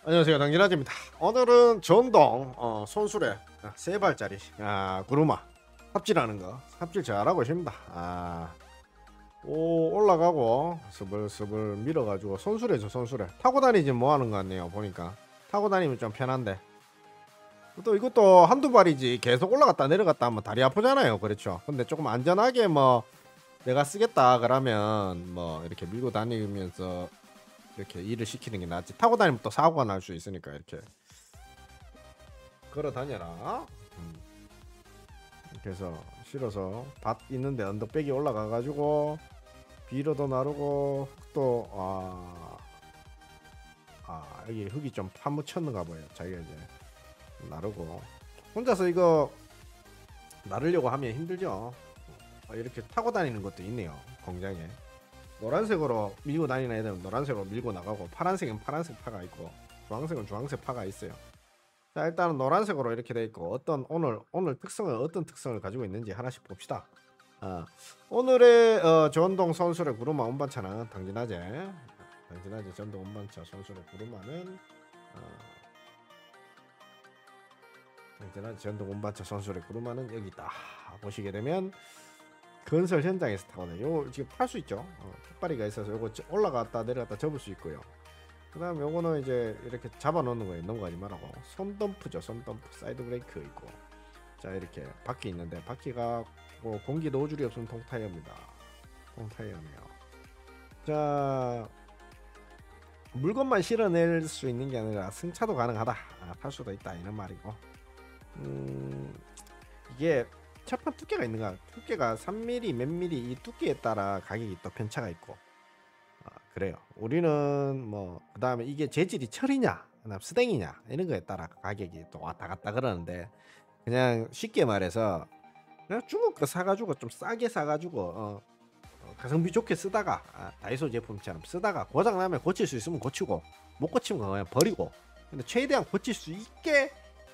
안녕하세요, 당진아재입니다. 오늘은 전동 손수레 3발짜리 구루마 삽질하는 거 삽질 잘하고 있습니다. 올라가고 스벌스벌 밀어가지고 손수레죠. 손수레 타고 다니지 뭐하는 것 같네요. 보니까 타고 다니면 좀 편한데 또 이것도 한두 발이지 계속 올라갔다 내려갔다 하면 다리 아프잖아요. 그렇죠. 근데 조금 안전하게 뭐 내가 쓰겠다 그러면 뭐 이렇게 밀고 다니면서 이렇게 일을 시키는 게 낫지. 타고 다니면 또 사고가 날 수 있으니까 이렇게 걸어 다녀라. 그래서 실어서 밭 있는데 언덕배기 올라가 가지고 비료도 나르고 또 여기 흙이 좀 파묻혔는가 봐요. 자기가 이제 나르고 혼자서 이거 나르려고 하면 힘들죠. 이렇게 타고 다니는 것도 있네요. 공장에 노란색으로 밀고 다니는 애들은 노란색으로 밀고 나가고, 파란색은 파란색 파가 있고 주황색은 주황색 파가 있어요. 자, 일단은 노란색으로 이렇게 돼 있고 오늘 특성은 어떤 특성을 가지고 있는지 하나씩 봅시다. 오늘의 전동 선수의 구루마 운반차는 당진아재 전동 운반차 선수의 구루마는 당진아재 전동 운반차 선수의 구루마는 여기 있다 보시게 되면 건설 현장에서 타거든요. 요 지금 탈 수 있죠. 턱발이가 있어서 요거 올라갔다 내려갔다 접을 수 있고요. 그 다음 요거는 이제 이렇게 잡아 놓는 거예요. 넘어가지 말라고. 손덤프죠. 손덤프. 사이드 브레이크 있고, 자 이렇게 바퀴 있는데 바퀴가 뭐 공기 노즐이 없으면 통타이어입니다. 통타이어네요. 자, 물건만 실어낼 수 있는 게 아니라 승차도 가능하다. 탈 수도 있다 이런 말이고, 이게 철판 두께가 있는가? 두께가 3mm 몇 mm 이 두께에 따라 가격이 또 편차가 있고, 그래요. 우리는 뭐 그 다음에 이게 재질이 철이냐 그다음 스댕이냐 이런 거에 따라 가격이 또 왔다 갔다 그러는데, 그냥 쉽게 말해서 그냥 중국 거 사가지고 좀 싸게 사가지고 가성비 좋게 쓰다가 다이소 제품처럼 쓰다가 고장 나면 고칠 수 있으면 고치고 못 고치면 그냥 버리고, 근데 최대한 고칠 수 있게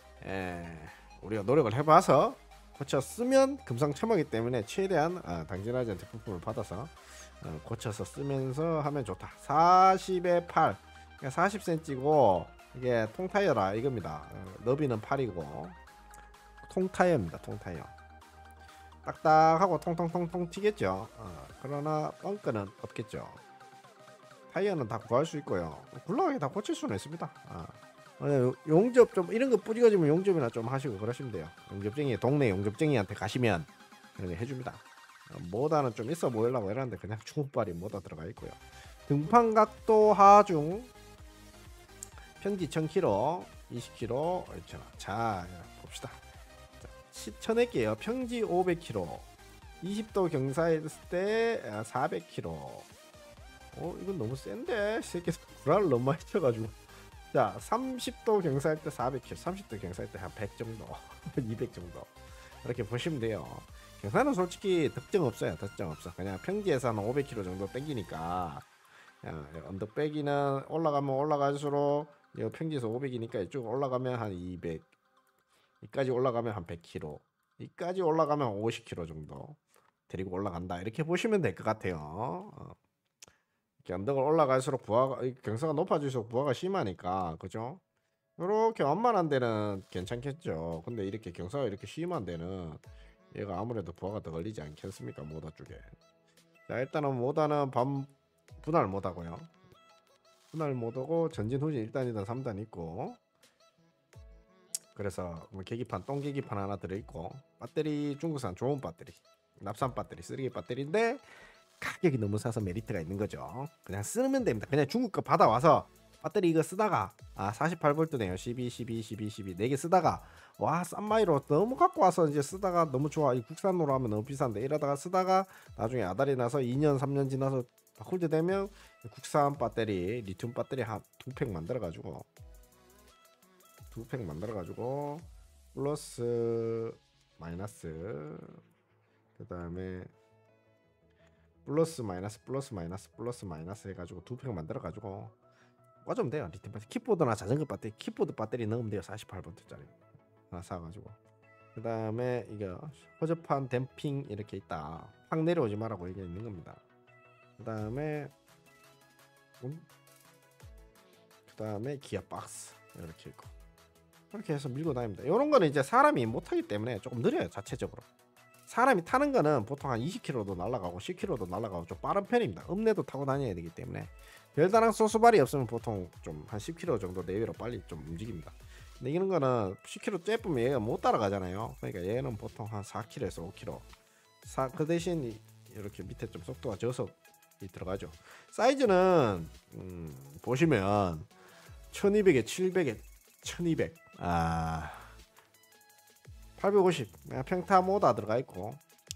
우리가 노력을 해봐서 고쳐 쓰면 금상첨화이기 때문에 최대한 당진아재한테 부품을 받아서 고쳐서 쓰면서 하면 좋다. 40에 8, 그러니까 40cm고 이게 통타이어라 이겁니다. 너비는 8이고 통타이어입니다. 통타이어 딱딱하고 통통통통 튀겠죠. 그러나 뻥크는 없겠죠. 타이어는 다 구할 수 있고요. 굴러가게 다 고칠 수는 있습니다. 용접 좀 이런 거 뿌리거지면 용접이나 좀 하시고 그러시면 돼요. 용접쟁이 동네 용접쟁이한테 가시면 그런 거 해줍니다. 모다는 좀 있어 보이려고 이러는데 그냥 중국발이 모다 들어가 있고요. 등판 각도 하중 평지 1000km 20km 2,000원. 자 봅시다. 시천할게요. 평지 500km 20도 경사했을 때 400km. 이건 너무 센데 새끼 구라를 너무 많이 쳐가지고. 자 30도 경사할 때 400km 30도 경사할 때 한 100 정도 200 정도 이렇게 보시면 돼요. 경사는 솔직히 특정 없어요. 특정 없어. 그냥 평지에서 한 500km 정도 땡기니까, 언덕배기는 올라가면 올라갈수록 평지에서 500이니까 이쪽 올라가면 한 200, 이까지 올라가면 한 100km, 이까지 올라가면 50km 정도 데리고 올라간다 이렇게 보시면 될 것 같아요. 이렇게 언덕을 올라갈수록 부하가 경사가 높아질수록 부하가 심하니까, 그죠? 이렇게 완만한 데는 괜찮겠죠. 근데 이렇게 경사가 이렇게 심한 데는 얘가 아무래도 부하가 더 걸리지 않겠습니까? 모다 쪽에. 자 일단은 모다는 분할 모다고요. 분할 모드고 전진 후진 1단 2단 3단 있고, 그래서 뭐 계기판 똥 계기판 하나 들어있고, 배터리 중국산 좋은 배터리 납산 배터리 쓰레기 배터리인데 가격이 너무 싸서 메리트가 있는 거죠. 그냥 쓰면 됩니다. 그냥 중국 거 받아와서 배터리 이거 쓰다가 48V네요. 12 12 12 12 4개 쓰다가 싼 마이로 너무 갖고 와서 이제 쓰다가 너무 좋아, 이 국산으로 하면 너무 비싼데 이러다가 쓰다가 나중에 아다리 나서 2년 3년 지나서 바꿀 때 되면 국산 배터리 리튬 배터리 한 2팩 만들어 가지고 플러스 마이너스, 그 다음에 플러스 마이너스 해가지고 2팩 만들어 가지고 꽂으면 돼요. 리튬 배터리 킥보드나 자전거 배터리 킥보드 배터리 넣으면 돼요. 48V짜리 하나 사가지고. 그 다음에 이거 허접한 댐핑 이렇게 있다, 확 내려오지 말라고 얘기 있는 겁니다. 그 다음에 그 다음에 기어 박스 이렇게 있고 이렇게 해서 밀고 다닙니다. 이런 거는 이제 사람이 못하기 때문에 조금 느려요. 자체적으로 사람이 타는 거는 보통 한 20km도 날아가고 10km도 날아가고 좀 빠른 편입니다. 읍내도 타고 다녀야 되기 때문에 별다른 소스발이 없으면 보통 좀 한 10km 정도 내외로 빨리 좀 움직입니다. 근데 이런 거는 10km 쬐으면 얘가 못 따라가잖아요. 그러니까 얘는 보통 한 4km에서 5km 그 대신 이렇게 밑에 좀 속도가 저속이 들어가죠. 사이즈는 보시면 1200에 700에 1200 850 평타 모다 들어가 있고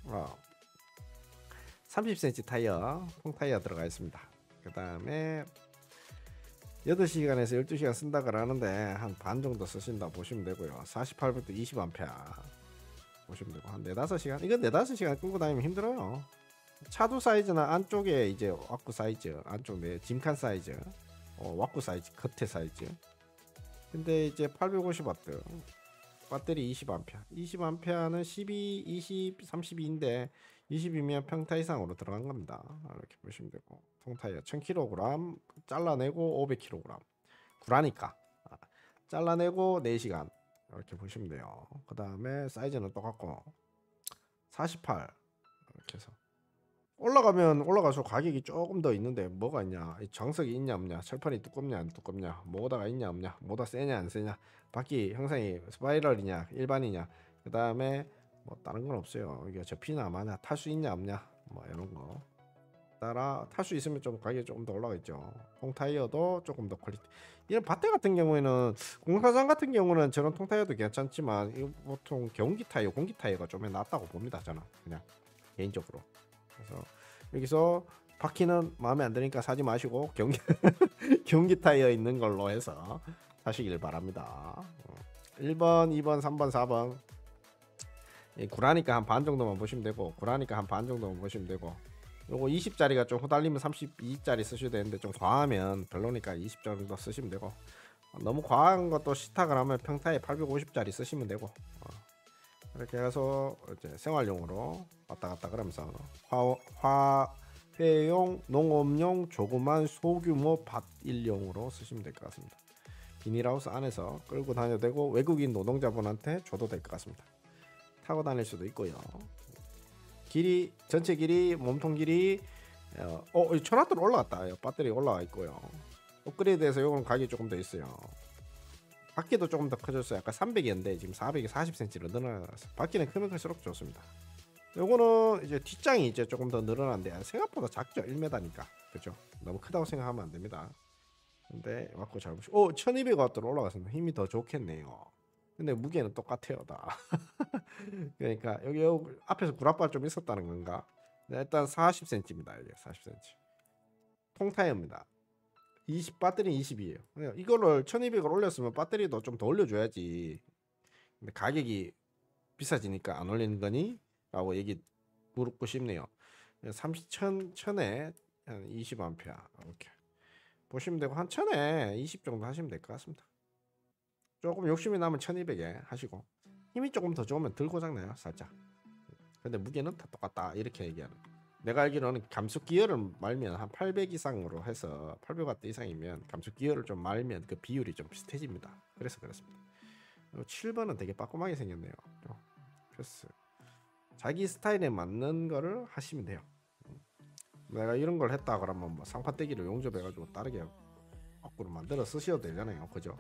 30cm 타이어 통 타이어 들어가 있습니다. 그 다음에 8시간에서 12시간 쓴다 그러는데 한 반 정도 쓰신다 보시면 되고요. 48V 20A 보시면 되고 한 4-5시간 이건 4-5시간 끌고 다니면 힘들어요. 차도 사이즈는 안쪽에 이제 왁구 사이즈 안쪽 내 짐칸 사이즈 왁구 사이즈 겉에 사이즈 근데 이제 850W 배터리 20A는 12, 20, 32인데 20이면 평타 이상으로 들어간 겁니다. 이렇게 보시면 되고 통타이어 1000kg 잘라내고 500kg 구라니까 잘라내고 4시간 이렇게 보시면 돼요. 그 다음에 사이즈는 똑같고 48 이렇게 해서 올라가면 올라가서 가격이 조금 더 있는데 뭐가 있냐 정석이 있냐 없냐 철판이 두껍냐 안 두껍냐 모다가 있냐 없냐 모다 세냐 안 세냐 바퀴 형상이 스파이럴이냐 일반이냐 그 다음에 뭐 다른 건 없어요. 이게 접히나 마냐 탈 수 있냐 없냐 뭐 이런 거 따라 탈 수 있으면 좀 가격이 조금 더 올라가겠죠. 통타이어도 조금 더 퀄리티 이런 밭대 같은 경우에는 공사장 같은 경우는 저런 통타이어도 괜찮지만 이거 보통 경기 타이어 공기 타이어가 좀 낫다고 봅니다. 저는 그냥 개인적으로. 그래서 여기서 바퀴는 마음에 안 드니까 사지 마시고 경기 타이어 있는 걸로 해서 사시길 바랍니다. 1번, 2번, 3번, 4번 구라니까 한 반 정도만 보시면 되고 구라니까 한 반 정도만 보시면 되고 요거 20짜리가 좀 후달리면 32짜리 쓰셔야 되는데 좀 과하면 별로니까 20 정도 쓰시면 되고 너무 과한 것도 시탁을 하면 평타에 850짜리 쓰시면 되고 이렇게 해서 이제 생활용으로 왔다 갔다 그러면서 화훼용 농업용 조그만 소규모 밭 일용으로 쓰시면 될 것 같습니다. 비닐하우스 안에서 끌고 다녀도 되고 외국인 노동자분한테 줘도 될 것 같습니다. 타고 다닐 수도 있고요. 길이 전체 길이 몸통 길이 천와트로 올라갔다. 배터리 올라가 있고요. 업그레이드해서 요건 가격이 조금 더 있어요. 바퀴도 조금 더 커졌어요. 아까 300이었는데 지금 400이 40cm로 늘어났어요. 바퀴는 크면 클수록 좋습니다. 요거는 이제 뒷장이 이제 조금 더 늘어난데 생각보다 작죠. 1m니까 그죠? 너무 크다고 생각하면 안 됩니다. 근데 맞고 잘 보시고 1200W로 올라갔습니다. 힘이 더 좋겠네요. 근데 무게는 똑같아요 다. 그러니까 여기 앞에서 구라발 좀 있었다는 건가? 일단 40cm입니다. 이게 40cm 통타이어입니다. 20 배터리 20이에요. 이거를 1200을 올렸으면 배터리도 좀 더 올려줘야지. 근데 가격이 비싸지니까 안 올리는 거니? 라고 얘기 물고 싶네요. 1000에 한 20A 이렇게 보시면 되고 한 1000에 20 정도 하시면 될 것 같습니다. 조금 욕심이 나면 1200에 하시고 힘이 조금 더 좋으면 덜 고장나요 살짝. 근데 무게는 다 똑같다 이렇게 얘기하는. 내가 알기로는 감속 기어를 말면 한 800 이상으로 해서 800W 이상이면 감속 기어를 좀 말면 그 비율이 좀 비슷해집니다. 그래서 그렇습니다. 7번은 되게 빠꼼하게 생겼네요. 그래서 자기 스타일에 맞는 거를 하시면 돼요. 내가 이런 걸 했다 그러면 뭐 상판떼기를 용접해가지고 다르게 거꾸로 만들어 쓰셔도 되잖아요. 그죠?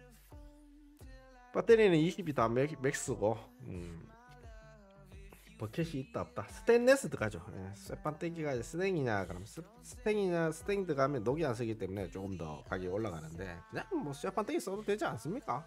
배터리는 20이 다 맥스고 버켓이 있다 없다 스테인레스 들어가죠. 쇠판떼기가 스탱이냐 그럼 스탱이냐 스탱 들어가면 녹이 안 쓰기 때문에 조금 더 가격이 올라가는데 그냥 뭐 쇠판떼기 써도 되지 않습니까?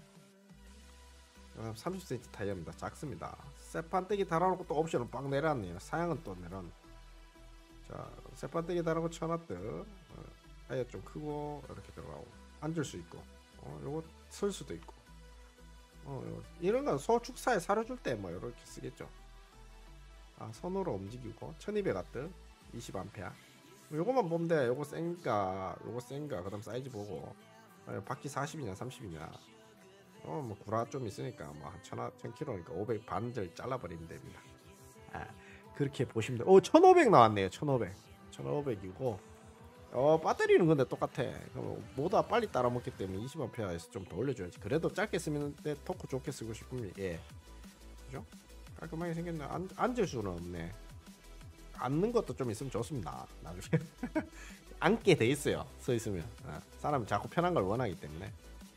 30cm 타이어입니다. 작습니다. 쇠판떼기 달아놓고 또 옵션을 빡 내려놨네요. 사양은 또 내려놨네. 자 쇠판떼기 달아놓고 1000W 타이어 좀 크고 이렇게 들어가고 앉을 수 있고 요거 설 수도 있고 이런 건 소축사에 사려줄 때 뭐 이렇게 쓰겠죠. 손으로 움직이고 1200W 20A 요거만 보면 돼. 요거 센가 요거 센가 그 다음 사이즈 보고 바퀴 40이냐 30이냐 뭐 구라 좀 있으니까 뭐 1000kg니까 500 반절 잘라버리면 됩니다. 그렇게 보시면 돼. 1500 나왔네요. 1500이고 배터리는 근데 똑같아. 뭐다 빨리 따라 먹기 때문에 20A에서 좀 더 올려줘야지. 그래도 짧게 쓰는데 토크 좋게 쓰고 싶으면 예, 그죠? 깔끔하게 생겼네. 앉을 수는 없네. 앉는 것도 좀 있으면 좋습니다. 나중에 앉게 돼 있어요. 서 있으면 사람이 자꾸 편한 걸 원하기 때문에.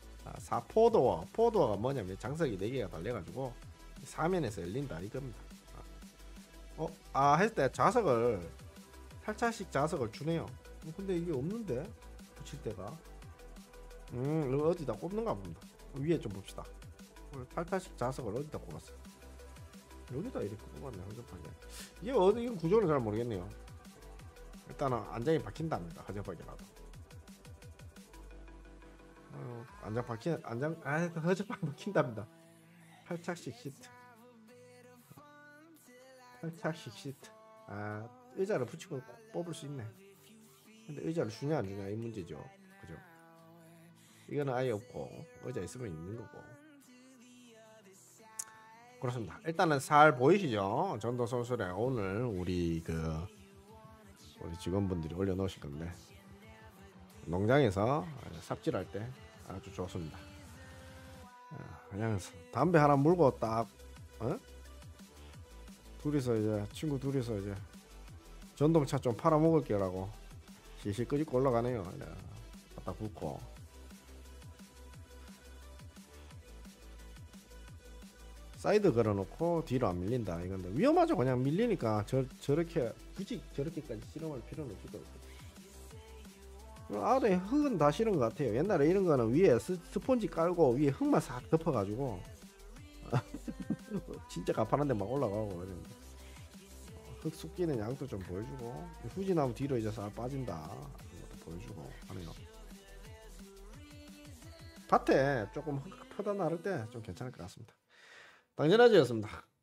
4포도어가 뭐냐면 장석이 4개가 달려가지고 사면에서 열린다 이겁니다. 했을 때 자석을 8차씩 자석을 주네요. 근데 이게 없는데 붙일 때가 어디다 꼽는가 봅니다. 위에 좀 봅시다. 8차씩 자석을 어디다 꼽았어요? 여기다 이렇게 꼽았네. 허접하게. 이게 이건 구조는 잘 모르겠네요. 일단은 안장이 박힌답니다. 허접하게라도. 허접하게 박힌답니다. 8차씩 시트. 8차씩 시트. 의자를 붙이고 뽑을 수 있네. 근데 의자를 주냐 안 주냐 이 문제죠. 그죠? 이거는 아예 없고 의자 있으면 있는 거고. 그렇습니다. 일단은 잘 보이시죠? 전도서술에 오늘 우리 직원분들이 올려놓으실 건데 농장에서 삽질할 때 아주 좋습니다. 그냥 담배 하나 물고 딱 친구 둘이서 이제 전동차 좀 팔아 먹을게라고 실실 끄집고 올라가네요. 갖다 붓고 사이드 걸어놓고 뒤로 안 밀린다 이건데 위험하죠. 그냥 밀리니까 저렇게 굳이 저렇게까지 실험할 필요는 없을 것 같아요. 아래 흙은 다 실은 것 같아요. 옛날에 이런 거는 위에 스폰지 깔고 위에 흙만 싹 덮어가지고 진짜 가파른데 막 올라가고 그랬는데 흙 쑥기는 양도 좀 보여주고 후진하면 뒤로 이제 싹 빠진다 이것도 보여주고 하네요. 밭에 조금 흙 퍼다 나를 때 좀 괜찮을 것 같습니다. 당진아지였습니다.